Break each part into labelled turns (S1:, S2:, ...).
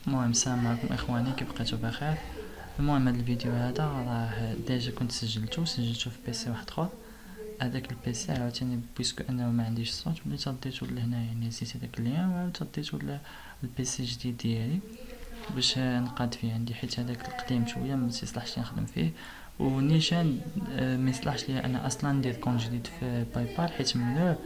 S1: المهم السلام عليكم اخواني، كيف بقيتو بخير؟ المهم هذا الفيديو هذا راه ديجا كنت سجلته في بيسي واحد اخر. هذاك البيسي عاوتاني بويسكو انه ما عنديش الصوت وليت رديتو لهنا، يعني نسيت هذاك اللين وعاودت رديتو للبيسي الجديد ديالي باش نقاد فيه عندي، حيت هذاك القديم شويه ما يصلحش نخدم فيه. ونيشان ما يصلحش لي انا اصلا ندير كونت جديد في باي بال، حيت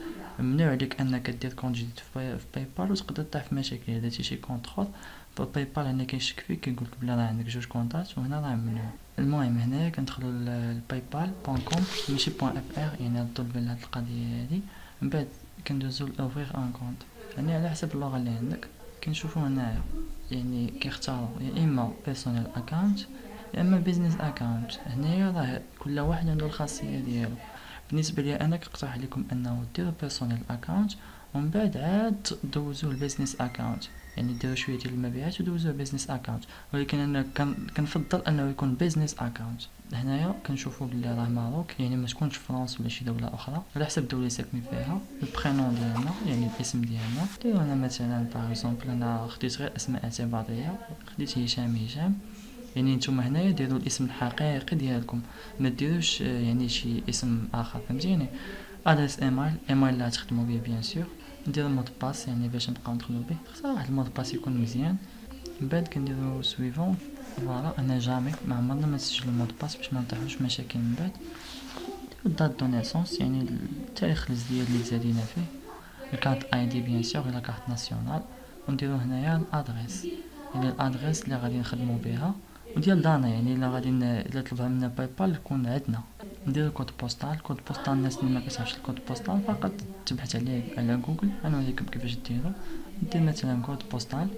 S1: ممنوع عليك انك دير كونت جديد في باي بال وتقدر تطيح في مشاكل اذا درتي شي كونت اخر. فباي بال هنا كيشك فيك، كيقولك بلا راه عندك جوج كونتات وهنا راه ممنوع. المهم هنايا كندخلو للباي بال بوان كوم ماشي بوان اف ار، يعني ردوا بالنا هاد القضيه هادي. من بعد كندوزو لاوفريغ ان كونت، يعني على حسب اللغه اللي عندك. كنشوفو هنايا يعني كيختاروا يا اما بيرسونيل اكاونت يا اما بيزنس اكاونت. هنايا راه كل واحد عنده الخاصيه ديالو. بالنسبه لي انا كنقترح عليكم انه ديروا بيرسونيل اكاونت ومن بعد عاد دوزوه البيزنس اكاونت، يعني ديروا شويه ديال المبيعات ودوزوه بيزنس اكاونت. ولكن انا كنفضل انه يكون بيزنس اكاونت. هنايا كنشوفوا بلي راه ماروك، يعني ما تكونش فرنسا ولا شي دوله اخرى، على حسب الدوله اللي ساكنين فيها. البرينون ديالنا يعني الاسم ديالنا ديروا هنا مثلا باغ اكزومبل انا خديت غير اسماء اعتباريه، خديت هشام. يعني نتوما هنايا ديروا الاسم الحقيقي ديالكم، ما ديروش يعني شي اسم اخر، فهمتيني؟ ادريس ايميل اللي غتخدموا به بيان سور. ندير المود باس يعني باش نبقاو ندخلوا به، خصها واحد المود باس يكون مزيان. من بعد كنديروا سويفون. فوالا انا جامي ما عمرنا ما نسجلوا المود باس باش ما نطيحوش في مشاكل. من بعد دات دو نيسونس يعني التاريخ الازدياد اللي زادينا فيه، الكارت اي دي بيان سور الى كارت ناسيونال. ونديرو هنايا الادريس، يعني الادريس اللي غادي نخدمو بها وديال دانا، يعني الا غادي الا طلبها منا باي بال تكون عندنا. ندير الكود بوستال. كود بوستال الناس اللي ما كتعرفش الكود بوستال فقط تبحث عليه على جوجل، انا نوريكم كيفاش ديرو. دير مثلا كود بوستال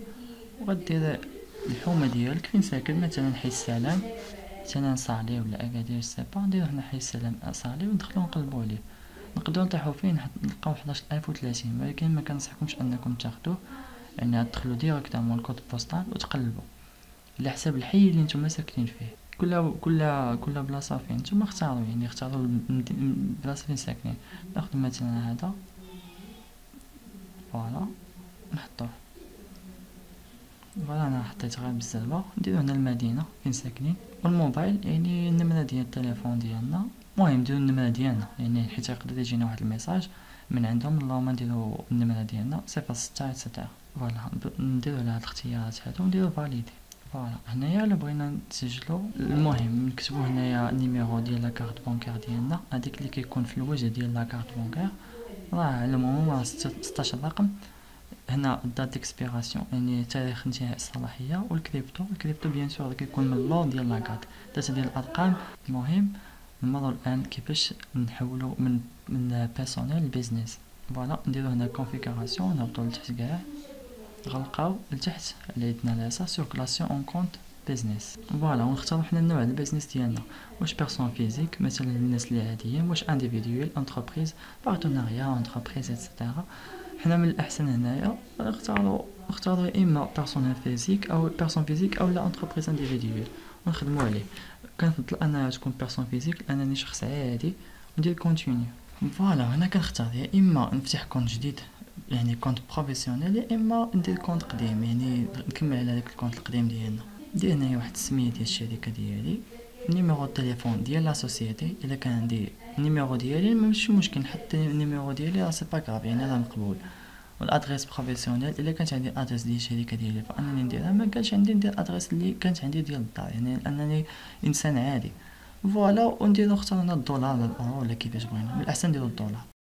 S1: وغدير الحومه ديالك فين ساكن، مثلا حي السلام مثلا صالي ولا اكادير سيبا. نديرو هنا حي السلام صالي وندخلو نقلبو عليه. نقدروا نطيحو فين نلقاو 11030، ولكن ما كنصحكمش انكم تاخدوه، يعني تدخلوا ديريكتومون الكود بوستال وتقلبوا على حساب الحي اللي نتوما ساكنين فيه. كل بلاصه فين نتوما اختاروا، يعني اختاروا البلاصه فين ساكنين. ناخذ مثلا هذا، فوالا نحطوه. فوالا انا حطيت غير بالزربه. نديرو هنا المدينه فين ساكنين والموبايل، يعني النمره ديال التليفون ديالنا. المهم نديرو النمره ديالنا، يعني حيت يقدر يجينا واحد الميساج من عندهم اللهم نديرو النمره ديالنا 06 etc. فوالا نديرو على هاد الاختيارات هادو ونديرو فاليدي. فوالا هنايا الا بغينا نسجلو، المهم نكتبو هنايا النيميرو ديال لاكارت بونكار ديالنا، هذاك اللي كيكون في الوجه ديال لاكارت بونكار، راه على العموم راه 16 رقم. هنا دات اكسبيراسيون يعني تاريخ انتهاء الصلاحيه. والكريبتو بيان سور كيكون من اللور ديال لاكارت، داتا ديال الارقام. المهم نمروا الان كيفاش نحولوا من بيرسونيل لبيزنس. فوالا نديرو هنا كونفيغوراسيون، نهبطو لتحت كاع، غنلقاو لتحت على يدنا اليسار سيركلاسيون اون كونت بيزنس. فوالا ونختارو حنا النوع ديال البيزنس ديالنا، واش بيرسون فيزيك مثلا الناس اللي عاديين، واش انديفيدويل انتربريز بارتناريا انتربريز ايتترا. حنا من الاحسن هنايا نختارو يا اما بيرسون فيزيك او لا انتربريز انديفيدويل ونخدمو عليه. كنفضل انها تكون بيرسون فيزيك لانني شخص عادي وندير كونتينيو. فوالا هنا كنختار يا اما نفتح كونت جديد يعني كونت بروفيسيونيل، يا اما ندير كونت قديم يعني نكمل على داك الكونت القديم ديالنا. ندير هنايا واحد السميه ديال الشركه ديالي، نيميرو التليفون ديال لا سوسيتي الا كان عندي النيميرو ديالي ماشي مشكل نحط النيميرو ديالي راه سي با غاف يعني راه مقبول. والادريس بروفيسيونيل الا كانت عندي ادريس ديال الشركه ديالي فانني نديرها، ما كانش عندي ندير ادريس اللي كانت عندي ديال الدار، يعني انني انسان عادي. فوالا ونديرو نختار هنا الدولار ولا الاورو ولا كيفاش بغينا، من الاحسن نديرو الدولار.